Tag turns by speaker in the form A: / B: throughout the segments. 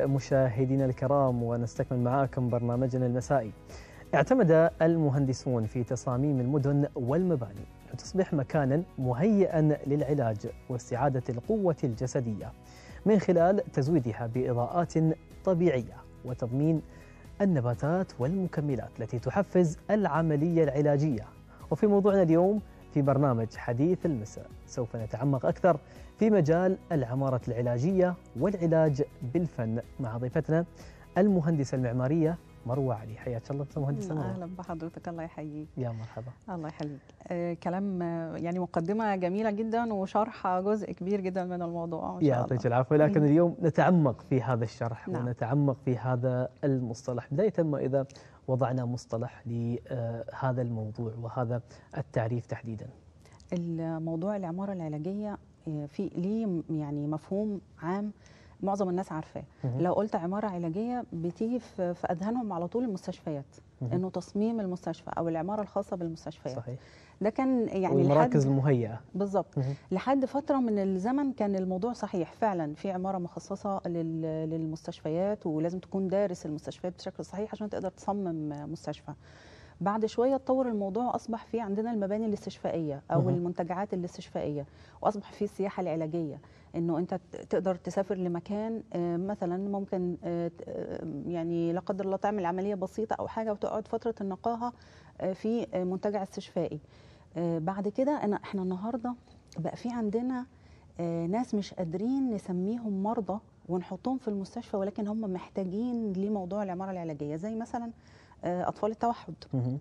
A: مشاهدينا الكرام، ونستكمل معاكم برنامجنا المسائي. اعتمد المهندسون في تصاميم المدن والمباني لتصبح مكانا مهيئا للعلاج واستعادة القوة الجسدية من خلال تزويدها بإضاءات طبيعية وتضمين النباتات والمكملات التي تحفز العملية العلاجية. وفي موضوعنا اليوم في برنامج حديث المساء سوف نتعمق أكثر في مجال العمارة العلاجية والعلاج بالفن مع ضيفتنا المهندسة المعمارية مروة علي. حياك الله مهندسة مروة.
B: اهلا بحضرتك، الله يحييك.
A: يا مرحبا.
B: الله يحييك. كلام يعني مقدمه جميله جدا وشرح جزء كبير جدا من الموضوع ان شاء الله.
A: يعطيك العافيه. لكن اليوم نتعمق في هذا الشرح
B: نعم.
A: ونتعمق في هذا المصطلح. بدايه ما اذا وضعنا مصطلح لهذا الموضوع وهذا التعريف تحديدا.
B: الموضوع العماره العلاجيه في ليه يعني مفهوم عام معظم الناس عارفاه. لو قلت عماره علاجيه بتيجي في اذهانهم على طول المستشفيات، انه تصميم المستشفى او العماره الخاصه بالمستشفيات.
A: صحيح.
B: ده كان يعني
A: والمراكز المهيئه
B: بالضبط. لحد فتره من الزمن كان الموضوع صحيح فعلا، في عماره مخصصه للمستشفيات ولازم تكون دارس المستشفيات بشكل صحيح عشان تقدر تصمم مستشفى. بعد شويه اتطور الموضوع، اصبح في عندنا المباني الاستشفائيه او المنتجعات الاستشفائيه، واصبح في السياحه العلاجيه، انه انت تقدر تسافر لمكان مثلا ممكن يعني لا قدر الله تعمل عمليه بسيطه او حاجه وتقعد فتره النقاهه في منتجع استشفائي. بعد كده احنا النهارده بقى في عندنا ناس مش قادرين نسميهم مرضى ونحطهم في المستشفى، ولكن هم محتاجين لموضوع العماره العلاجيه، زي مثلا اطفال التوحد.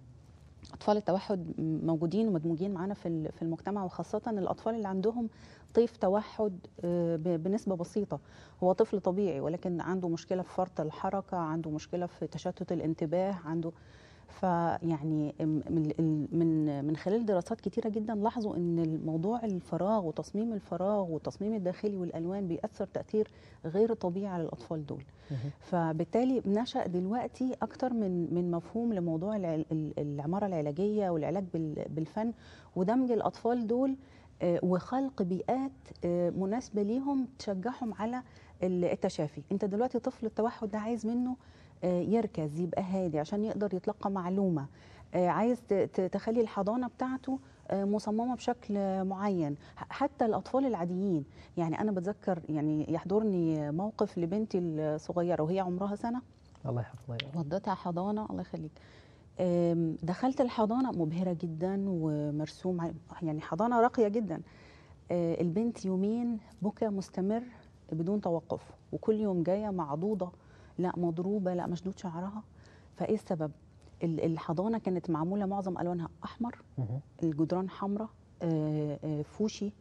B: اطفال التوحد موجودين ومدموجين معانا في المجتمع، وخاصه الاطفال اللي عندهم طيف توحد بنسبه بسيطه. هو طفل طبيعي ولكن عنده مشكله في فرط الحركه، عنده مشكله في تشتت الانتباه، عنده فيعني من خلال دراسات كتيره جدا لاحظوا ان الموضوع الفراغ وتصميم الفراغ والتصميم الداخلي والالوان بيأثر تأثير غير طبيعي على الاطفال دول. فبالتالي نشأ دلوقتي اكتر من مفهوم لموضوع العماره العلاجيه والعلاج بالفن، ودمج الاطفال دول وخلق بيئات مناسبه ليهم تشجعهم على التشافي. انت دلوقتي طفل التوحد ده عايز منه يركز، يبقى هادي عشان يقدر يتلقى معلومة، عايز تخلي الحضانة بتاعته مصممة بشكل معين. حتى الأطفال العاديين، يعني أنا بتذكر يعني يحضرني موقف لبنتي الصغيرة وهي عمرها سنة،
A: الله يحفظها،
B: ودتها حضانة الله يخليك. دخلت الحضانة مبهرة جدا ومرسوم، يعني حضانة راقية جدا. البنت يومين بكى مستمر بدون توقف، وكل يوم جاية معضوضة، لا مضروبه، لا مشدود شعرها. فايه السبب؟ الحضانه كانت معموله معظم الوانها احمر، الجدران حمراء، فوشي،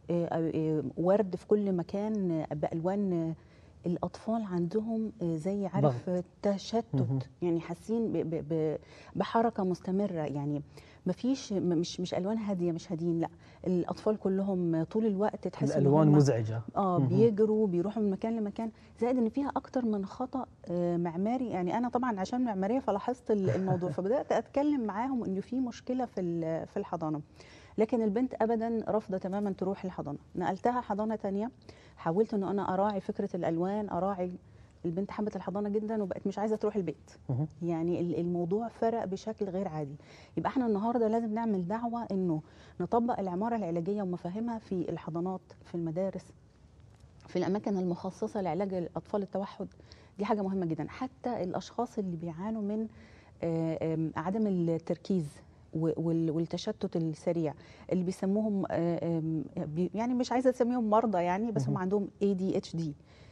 B: ورد في كل مكان بالوان. الاطفال عندهم زي عارف تشتت، يعني حاسين بحركه مستمره، يعني مفيش مش الوان هاديه، مش هادين، لا الاطفال كلهم طول الوقت تحس
A: الالوان مزعجه،
B: بيجروا بيروحوا من مكان لمكان، زائد ان فيها اكتر من خطا معماري. يعني انا طبعا عشان معماريه فلاحظت الموضوع فبدات اتكلم معاهم انه في مشكله في الحضانه. لكن البنت ابدا رافضه تماما تروح الحضانه. نقلتها حضانه ثانيه، حاولت انه انا اراعي فكره الالوان، اراعي. البنت حبت الحضانه جدا وبقت مش عايزه تروح البيت. يعني الموضوع فرق بشكل غير عادي. يبقى احنا النهارده لازم نعمل دعوه انه نطبق العماره العلاجيه ومفاهيمها في الحضانات، في المدارس، في الاماكن المخصصه لعلاج الاطفال التوحد. دي حاجه مهمه جدا. حتى الاشخاص اللي بيعانوا من عدم التركيز والتشتت السريع، اللي بيسموهم يعني مش عايزه اسميهم مرضى يعني، بس هم عندهم ADHD.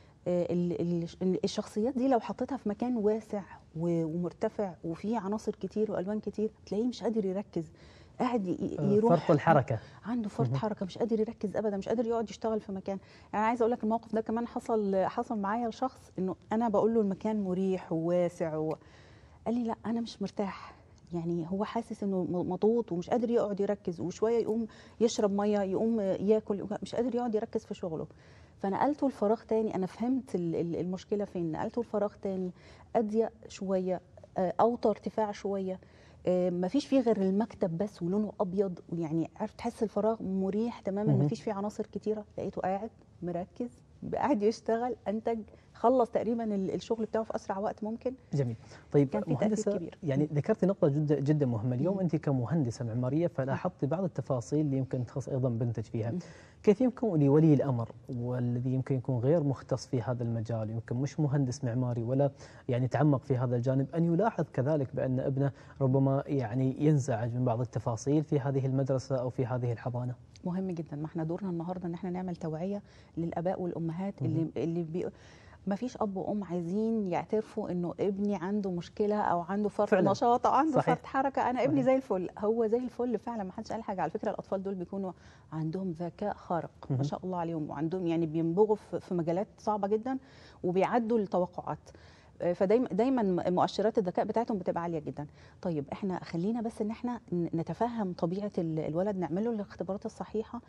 B: الشخصيات دي لو حطيتها في مكان واسع ومرتفع وفيه عناصر كتير والوان كتير، تلاقيه مش قادر يركز، قاعد يروح
A: فرط الحركه،
B: عنده فرط حركه، مش قادر يركز ابدا، مش قادر يقعد يشتغل في مكان. يعني عايزه اقول لك الموقف ده كمان حصل معايا لشخص، انه انا بقول له المكان مريح وواسع قال لي لا انا مش مرتاح. يعني هو حاسس انه مضغوط ومش قادر يقعد يركز، وشويه يقوم يشرب ميه، يقوم ياكل، مش قادر يقعد يركز في شغله. فنقلته لفراغ تاني. انا فهمت المشكله فين. نقلته لفراغ تاني اضيق شويه، اوطى ارتفاع شويه، مفيش فيه غير المكتب بس ولونه ابيض، يعني عارف تحس الفراغ مريح تماما، مفيش فيه عناصر كتيره. لقيته قاعد مركز قاعد يشتغل، انتج، خلص تقريبا الشغل بتاعه في اسرع وقت ممكن.
A: جميل. طيب
B: كان في تأثير
A: مهندسة،
B: كبير.
A: يعني ذكرتي نقطة جدا مهمة. اليوم أنت كمهندسة معمارية فلاحظتي بعض التفاصيل اللي يمكن تخص أيضا بنتج فيها. كيف يمكن لولي الأمر والذي يمكن يكون غير مختص في هذا المجال، يمكن مش مهندس معماري ولا يعني تعمق في هذا الجانب، أن يلاحظ كذلك بأن ابنه ربما يعني ينزعج من بعض التفاصيل في هذه المدرسة أو في هذه الحضانة؟
B: مهم جدا. ما احنا دورنا النهارده ان احنا نعمل توعيه للاباء والامهات اللي ما فيش اب وام عايزين يعترفوا انه ابني عنده مشكله او عنده فرط نشاط او عنده فرط حركه. انا ابني زي الفل، هو زي الفل فعلا، ما حدش قال حاجه. على فكره الاطفال دول بيكونوا عندهم ذكاء خارق ما شاء الله عليهم، وعندهم يعني بينبغوا في مجالات صعبه جدا وبيعدوا التوقعات. فدايما مؤشرات الذكاء بتاعتهم بتبقى عاليه جدا. طيب احنا خلينا بس ان احنا نتفهم طبيعه الولد، نعمله الاختبارات الصحيحه.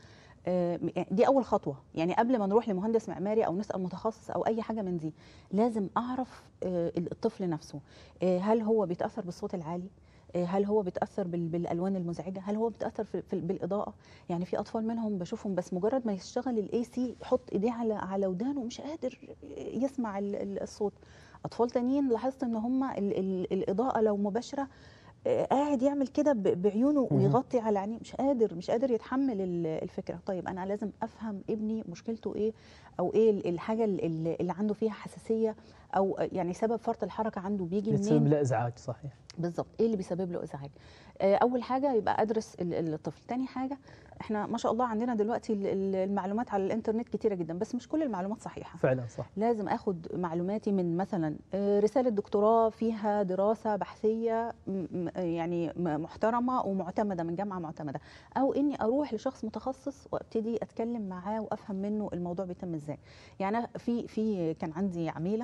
B: دي اول خطوه، يعني قبل ما نروح لمهندس معماري او نسال متخصص او اي حاجه من دي، لازم اعرف الطفل نفسه. هل هو بيتاثر بالصوت العالي؟ هل هو بيتاثر بالالوان المزعجه؟ هل هو بيتاثر بالاضاءه؟ يعني في اطفال منهم بشوفهم بس مجرد ما يشتغل الاي سي يحط ايديه على ودانه ومش قادر يسمع الصوت. اطفال تانيين لاحظت ان هم الاضاءه لو مباشره قاعد يعمل كده بعيونه ويغطي على عينيه، مش قادر يتحمل الفكره. طيب انا لازم افهم ابني مشكلته ايه، او ايه الحاجه اللي عنده فيها حساسيه، او يعني سبب فرط الحركه عنده بيجي منين.
A: بيسبب له ازعاج. صحيح،
B: بالظبط. ايه اللي بيسبب له ازعاج؟ اول حاجه يبقى ادرس الطفل. تاني حاجه، احنا ما شاء الله عندنا دلوقتي المعلومات على الانترنت كتيره جدا، بس مش كل المعلومات صحيحه.
A: فعلا صح.
B: لازم اخد معلوماتي من مثلا رساله دكتوراه فيها دراسه بحثيه يعني محترمه ومعتمده من جامعه معتمده، او اني اروح لشخص متخصص وابتدي اتكلم معاه وافهم منه الموضوع بيتم ازاي. يعني في كان عندي عميله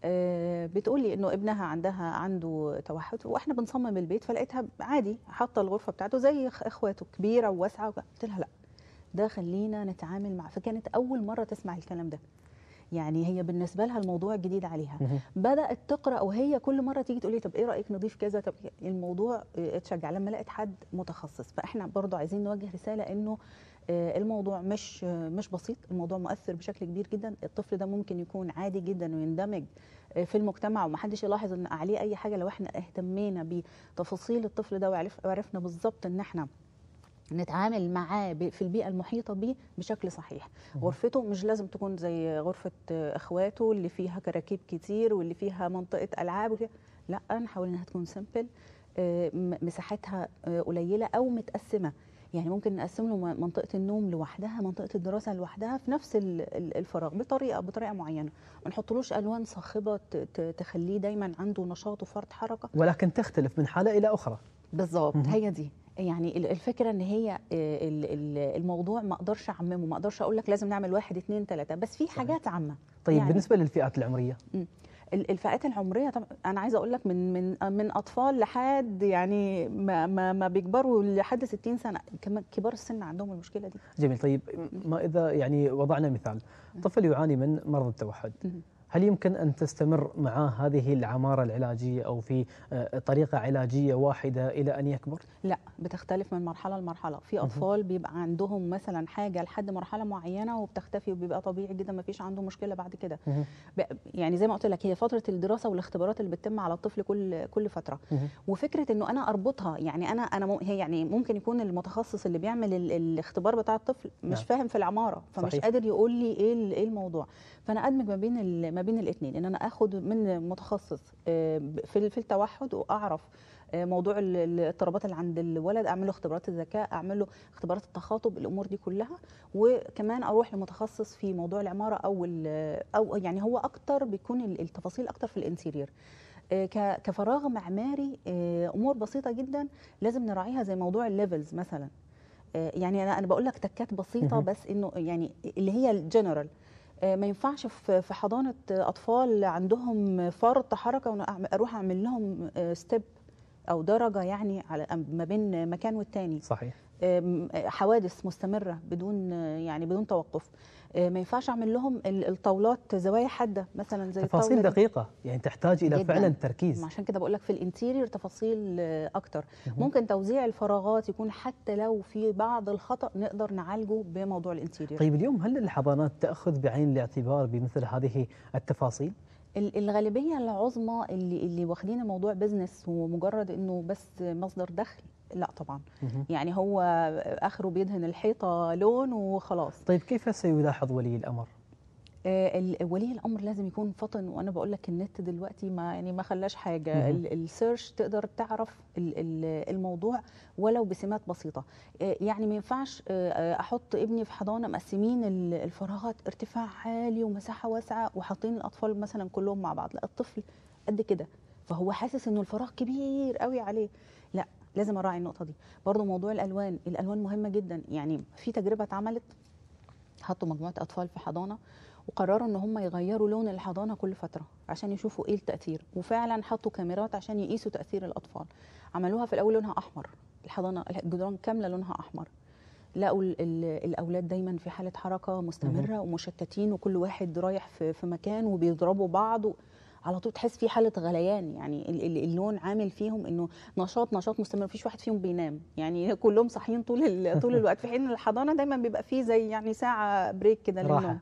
B: بتقول لي انه ابنها عنده توحد، واحنا بنصمم البيت فلقيتها عادي حاطه الغرفه بتاعته زي اخواته، كبيره وواسعه. قلت لها لا، ده خلينا نتعامل مع. فكانت اول مره تسمع الكلام ده، يعني هي بالنسبه لها الموضوع جديد عليها. بدات تقرا، وهي كل مره تيجي تقول لي طب ايه رايك نضيف كذا، طب الموضوع اتشجع لما لقيت حد متخصص. فاحنا برضو عايزين نوجه رساله انه الموضوع مش بسيط، الموضوع مؤثر بشكل كبير جدا. الطفل ده ممكن يكون عادي جدا ويندمج في المجتمع ومحدش يلاحظ ان عليه اي حاجه، لو احنا اهتمينا بتفاصيل الطفل ده وعرفنا بالظبط ان احنا نتعامل معاه في البيئة المحيطة به بشكل صحيح. غرفته مش لازم تكون زي غرفة اخواته اللي فيها كراكيب كتير واللي فيها منطقة ألعاب لا، نحاول انها تكون سمبل، مساحتها قليلة او متقسمة. يعني ممكن نقسم له منطقة النوم لوحدها، منطقة الدراسة لوحدها في نفس الفراغ بطريقة معينة. ما نحطلوش ألوان صاخبة تخليه دايما عنده نشاط وفرط حركة،
A: ولكن تختلف من حالة إلى أخرى.
B: بالظبط، هي دي. يعني الفكره ان هي الموضوع ما اقدرش اعممه، ما اقدرش اقول لك لازم نعمل 1 2 3، بس في حاجات عامه.
A: طيب
B: يعني
A: بالنسبه للفئات العمريه،
B: الفئات العمريه طبعا انا عايزه اقول لك من اطفال لحد يعني ما بيكبروا لحد 60 سنه، كمان كبار السن عندهم المشكله دي.
A: جميل. طيب ما اذا يعني وضعنا مثال طفل يعاني من مرض التوحد، هل يمكن أن تستمر معه هذه العمارة العلاجية أو في طريقة علاجية واحدة إلى أن يكبر؟
B: لا، بتختلف من مرحلة لمرحلة. في أطفال بيبقى عندهم مثلا حاجة لحد مرحلة معينة وبتختفي وبيبقى طبيعي جدا، ما فيش عنده مشكلة بعد كده. يعني زي ما قلت لك، هي فترة الدراسة والاختبارات اللي بتتم على الطفل كل فترة. وفكرة إنه أنا أربطها، يعني هي يعني ممكن يكون المتخصص اللي بيعمل الاختبار بتاع الطفل مش فاهم في العمارة، فمش صحيح. قادر يقول لي إيه الموضوع. فأنا أدمج ما بين الاثنين، ان انا اخد من متخصص في التوحد واعرف موضوع الاضطرابات اللي عند الولد، اعمل له اختبارات الذكاء، اعمل له اختبارات التخاطب، الامور دي كلها. وكمان اروح لمتخصص في موضوع العماره او يعني هو اكتر بيكون التفاصيل اكتر في الانتيرير. كفراغ معماري امور بسيطه جدا لازم نراعيها، زي موضوع الليفلز مثلا. يعني انا بقول لك تكات بسيطه، بس انه يعني اللي هي الجنرال. ما ينفعش في حضانه اطفال عندهم فرط حركه وانا اروح اعمل لهم ستيب او درجه يعني على ما بين مكان والتاني.
A: صحيح.
B: حوادث مستمره بدون توقف. ما ينفعش اعمل لهم الطاولات زوايا حاده مثلا زي
A: تفاصيل
B: الطاوله
A: دقيقه، يعني تحتاج الى
B: جداً.
A: فعلا تركيز.
B: عشان كده بقول لك في الانتيريور تفاصيل اكتر. ممكن توزيع الفراغات يكون حتى لو في بعض الخطا نقدر نعالجه بموضوع الانتيريور.
A: طيب اليوم هل الحضانات تاخذ بعين الاعتبار بمثل هذه التفاصيل؟
B: الغالبيه العظمى اللي واخدين الموضوع بزنس ومجرد انه بس مصدر دخل، لا طبعا. يعني هو اخره بيدهن الحيطه لون وخلاص.
A: طيب كيف سيلاحظ ولي الامر؟
B: ولي الامر لازم يكون فطن، وانا بقول لك النت دلوقتي ما خلاش حاجه. السيرش تقدر تعرف الموضوع ولو بسمات بسيطه. يعني ما ينفعش احط ابني في حضانه مقسمين الفراغات ارتفاع عالي ومساحه واسعه وحاطين الاطفال مثلا كلهم مع بعض، لا الطفل قد كده فهو حاسس انه الفراغ كبير قوي عليه، لا لازم اراعي النقطه دي. برضو موضوع الالوان مهمه جدا. يعني في تجربه اتعملت، حطوا مجموعه اطفال في حضانه وقرروا ان هم يغيروا لون الحضانه كل فتره عشان يشوفوا ايه التاثير، وفعلا حطوا كاميرات عشان يقيسوا تاثير الاطفال. عملوها في الاول لونها احمر، الحضانه الجدران كامله لونها احمر. لقوا الاولاد دايما في حاله حركه مستمره ومشتتين وكل واحد رايح في مكان وبيضربوا بعض على طول تحس في حاله غليان. يعني اللون عامل فيهم انه نشاط مستمر، مفيش واحد فيهم بينام، يعني كلهم صاحيين طول الوقت، في حين الحضانه دايما بيبقى فيه زي يعني ساعه بريك كده للنوم.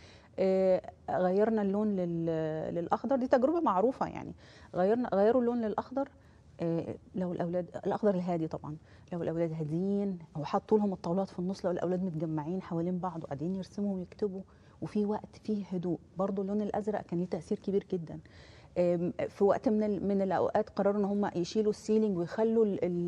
B: غيرنا اللون للاخضر، دي تجربه معروفه يعني. غيروا اللون للاخضر. لو الاولاد الاخضر الهادي طبعا، لو الاولاد هاديين او حطوا لهم الطاولات في النص، لو الاولاد متجمعين حوالين بعض وقاعدين يرسموا ويكتبوا وفي وقت فيه هدوء، برضو اللون الازرق كان ليه تاثير كبير جدا. في وقت من الاوقات قرروا ان هم يشيلوا السيلينج ويخلوا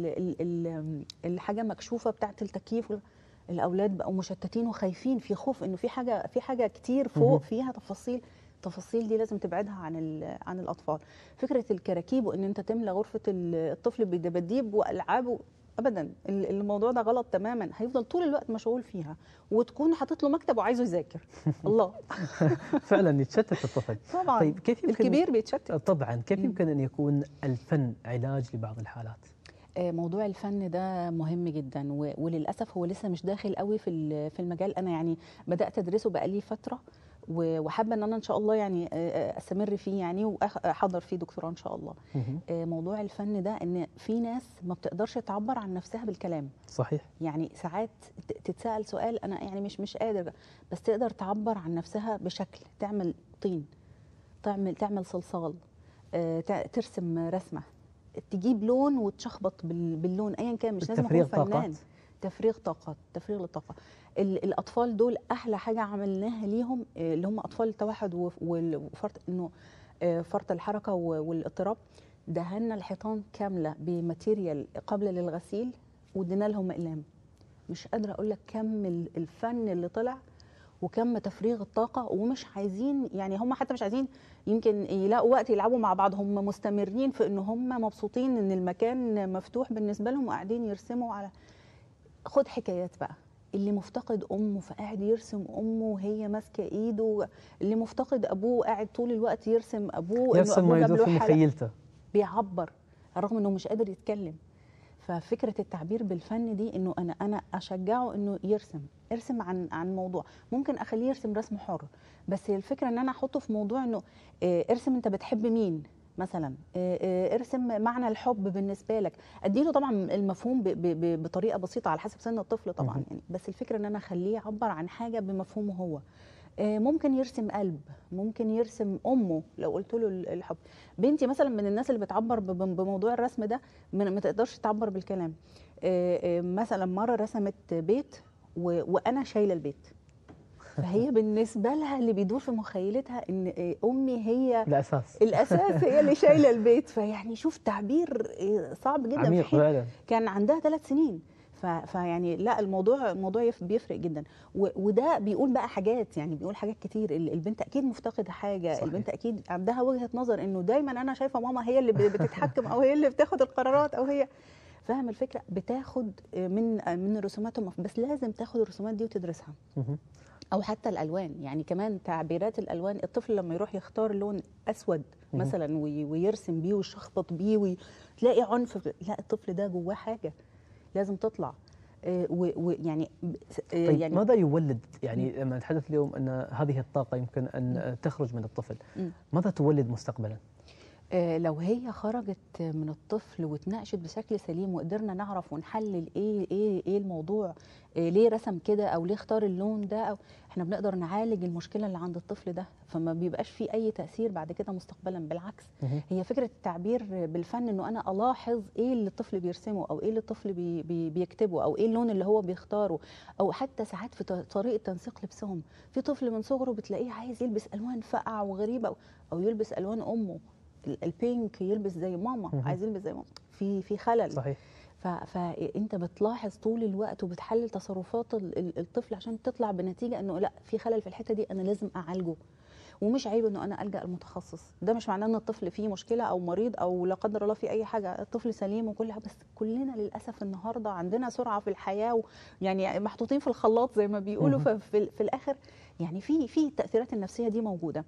B: الحاجه مكشوفه بتاعه التكييف. الاولاد بقوا مشتتين وخايفين، في خوف انه في حاجه كتير فوق فيها تفاصيل. التفاصيل دي لازم تبعدها عن الاطفال. فكره الكراكيب وان انت تملى غرفه الطفل بدباديب والعاب، ابدا الموضوع ده غلط تماما. هيفضل طول الوقت مشغول فيها وتكون حاطط له مكتب وعايزه يذاكر. الله
A: فعلا يتشتت الطفل
B: طبعا.
A: طيب كيف يمكن
B: الكبير بيتشتت
A: طبعا. كيف يمكن ان يكون الفن علاج لبعض الحالات؟
B: موضوع الفن ده مهم جدا وللاسف هو لسه مش داخل قوي في المجال. انا يعني بدات ادرسه بقالي فتره وحابه ان انا ان شاء الله يعني استمر فيه يعني واحضر فيه دكتوراه ان شاء الله. موضوع الفن ده ان في ناس ما بتقدرش تعبر عن نفسها بالكلام.
A: صحيح.
B: يعني ساعات تتسال سؤال انا يعني مش قادر، بس تقدر تعبر عن نفسها بشكل، تعمل طين، تعمل صلصال، ترسم رسمه، تجيب لون وتشخبط باللون ايا كان، مش لازم يكون فنان. تفريغ للطاقه. الاطفال دول احلى حاجه عملناها ليهم اللي هم اطفال التوحد وفرط انه فرط الحركه والاضطراب. دهنا الحيطان كامله بماتيريال قابله للغسيل وادينا لهم اقلام. مش قادره اقول لك كم الفن اللي طلع وكم تفريغ الطاقه. ومش عايزين يعني هم حتى مش عايزين يمكن يلاقوا وقت يلعبوا مع بعض، هم مستمرين في ان هم مبسوطين ان المكان مفتوح بالنسبه لهم وقاعدين يرسموا على. خد حكايات بقى، اللي مفتقد امه فقاعد يرسم امه وهي ماسكه ايده، اللي مفتقد ابوه قاعد طول الوقت يرسم ابوه،
A: يرسم ما يدور في مخيلته،
B: بيعبر رغم انه مش قادر يتكلم. ففكره التعبير بالفن دي انه انا اشجعه انه ارسم عن موضوع. ممكن اخليه يرسم رسم حر، بس الفكره ان انا احطه في موضوع انه ارسم انت بتحب مين مثلا، ارسم معنى الحب بالنسبه لك. اديله طبعا المفهوم بطريقه بسيطه على حسب سن الطفل طبعا يعني، بس الفكره ان انا اخليه يعبر عن حاجه بمفهومه هو. ممكن يرسم قلب، ممكن يرسم امه لو قلت له الحب. بنتي مثلا من الناس اللي بتعبر بموضوع الرسم ده، ما تقدرش تعبر بالكلام. مثلا مره رسمت بيت وانا شايله البيت، فهي بالنسبه لها اللي بيدور في مخيلتها ان امي هي الاساس هي اللي شايله البيت. فيعني شوف تعبير صعب جدا،
A: عميق فعلا.
B: كان عندها 3 سنين. فيعني لا الموضوع بيفرق جدا. وده بيقول بقى حاجات، يعني بيقول حاجات كتير. البنت اكيد مفتقده حاجه. صحيح. البنت اكيد عندها وجهه نظر انه دايما انا شايفه ماما هي اللي بتتحكم او هي اللي بتاخد القرارات او هي فاهم الفكره. بتاخد من رسوماتهم، بس لازم تاخد الرسومات دي وتدرسها. او حتى الالوان، يعني كمان تعبيرات الالوان. الطفل لما يروح يختار لون اسود مثلا ويرسم بيه ويشخبط بيه وتلاقي عنف، لا الطفل ده جواه حاجه لازم تطلع. ويعني
A: طيب
B: يعني
A: ماذا يولد، يعني لما نتحدث اليوم أن هذه الطاقة يمكن أن تخرج من الطفل، ماذا تولد مستقبلا؟
B: لو هي خرجت من الطفل واتناقشت بشكل سليم وقدرنا نعرف ونحلل ايه الموضوع، ليه رسم كده او ليه اختار اللون ده، او احنا بنقدر نعالج المشكله اللي عند الطفل ده، فما بيبقاش في اي تاثير بعد كده مستقبلا. بالعكس، هي فكره التعبير بالفن انه انا الاحظ ايه اللي الطفل بيرسمه، او ايه اللي الطفل بيكتبه، او ايه اللون اللي هو بيختاره، او حتى ساعات في طريقه تنسيق لبسهم. في طفل من صغره بتلاقيه عايز يلبس الوان فقع وغريبه، او يلبس الوان امه، البينك يلبس زي ماما، عايز يلبس زي ماما، في خلل.
A: صحيح.
B: فانت بتلاحظ طول الوقت وبتحلل تصرفات الطفل عشان تطلع بنتيجه انه لا، في خلل في الحته دي، انا لازم اعالجه. ومش عيب انه انا الجا المتخصص، ده مش معناه ان الطفل فيه مشكله او مريض او لا قدر الله في اي حاجه، الطفل سليم وكل حاجه. بس كلنا للاسف النهارده عندنا سرعه في الحياه، يعني محطوطين في الخلاط زي ما بيقولوا. ففي الاخر يعني في التاثيرات النفسيه دي موجوده،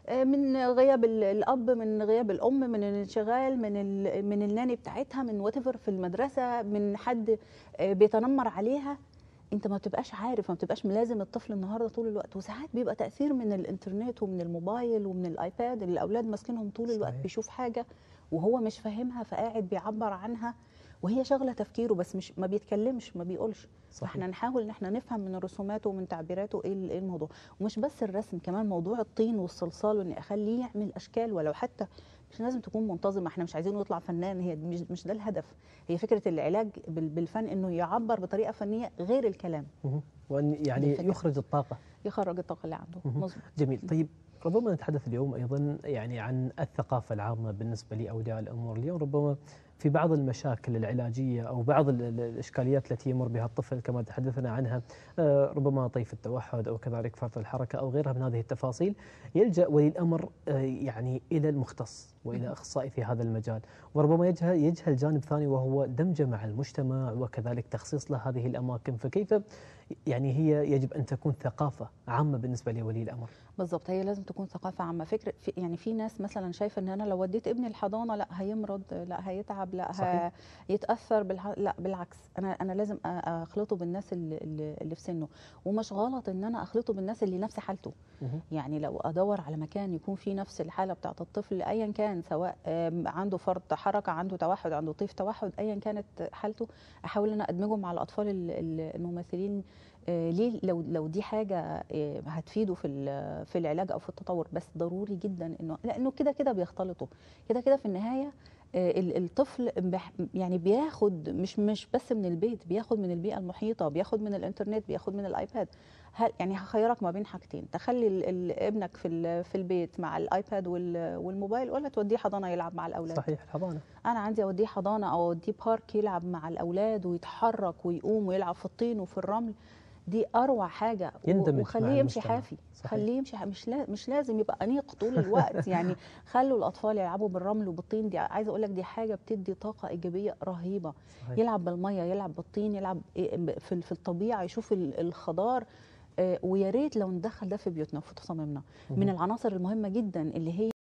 B: من غياب الاب، من غياب الام، من الانشغال، من الناني بتاعتها، من واتيفر في المدرسه، من حد بيتنمر عليها. انت ما بتبقاش عارف، ما بتبقاش ملازم الطفل النهارده طول الوقت. وساعات بيبقى تاثير من الانترنت ومن الموبايل ومن الايباد اللي الاولاد ماسكينهم طول الوقت.
A: صحيح.
B: بيشوف حاجه وهو مش فاهمها، فقاعد بيعبر عنها وهي شغله تفكيره، بس مش ما بيتكلمش، ما بيقولش. فاحنا نحاول ان احنا نفهم من رسوماته ومن تعبيراته ايه الموضوع. ومش بس الرسم، كمان موضوع الطين والصلصال، واني اخليه يعمل اشكال ولو حتى مش لازم تكون منتظمه. احنا مش عايزينه يطلع فنان، هي مش ده الهدف. هي فكره العلاج بالفن انه يعبر بطريقه فنيه غير الكلام،
A: وان يعني يخرج الطاقه،
B: يخرج الطاقه اللي عنده. مظبوط.
A: جميل. طيب ربما نتحدث اليوم ايضا يعني عن الثقافه العامه بالنسبه لاولياء الامور اليوم. ربما في بعض المشاكل العلاجيه او بعض الاشكاليات التي يمر بها الطفل كما تحدثنا عنها، ربما طيف التوحد او كذلك فرط الحركه او غيرها من هذه التفاصيل، يلجا ولي الامر يعني الى المختص والى اخصائي في هذا المجال، وربما يجهل جانب ثاني وهو دمجه مع المجتمع وكذلك تخصيص له هذه الاماكن. فكيف يعني هي يجب ان تكون ثقافه عامه بالنسبه لولي الامر؟
B: بالظبط، هي لازم تكون ثقافه عامه. فكره يعني في ناس مثلا شايفه ان انا لو وديت ابني الحضانه لا هيمرض، لا هيتعب، لا هيتاثر لا بالعكس، انا لازم اخلطه بالناس اللي في سنه. ومش غلط ان انا اخلطه بالناس اللي نفس حالته. يعني لو ادور على مكان يكون فيه نفس الحاله بتاعه الطفل ايا كان، سواء عنده فرط حركه، عنده توحد، عنده طيف توحد، ايا كانت حالته، احاول ان انا ادمجه مع الاطفال المماثلين. ليه؟ لو دي حاجه هتفيده في العلاج او في التطور. بس ضروري جدا لانه كده كده بيختلطوا، كده كده في النهايه الطفل يعني بياخد مش بس من البيت، بياخد من البيئه المحيطه، بياخد من الانترنت، بياخد من الايباد. يعني هخيرك ما بين حاجتين، تخلي ابنك في البيت مع الايباد والموبايل، ولا توديه حضانه يلعب مع الاولاد.
A: صحيح. الحضانه
B: انا عندي اوديه حضانه او اوديه بارك يلعب مع الاولاد ويتحرك ويقوم ويلعب في الطين وفي الرمل. دي اروع حاجه. وخليه يمشي حافي، خليه يمشي مش لازم يبقى انيق طول الوقت. يعني خلوا الاطفال يلعبوا بالرمل وبالطين. دي عايزه اقول لك دي حاجه بتدي طاقه ايجابيه رهيبه. صحيح. يلعب بالميه، يلعب بالطين، يلعب في الطبيعه، يشوف الخضار. ويا ريت لو ندخل ده في بيوتنا وفي تصاميمنا. من العناصر المهمه جدا اللي هي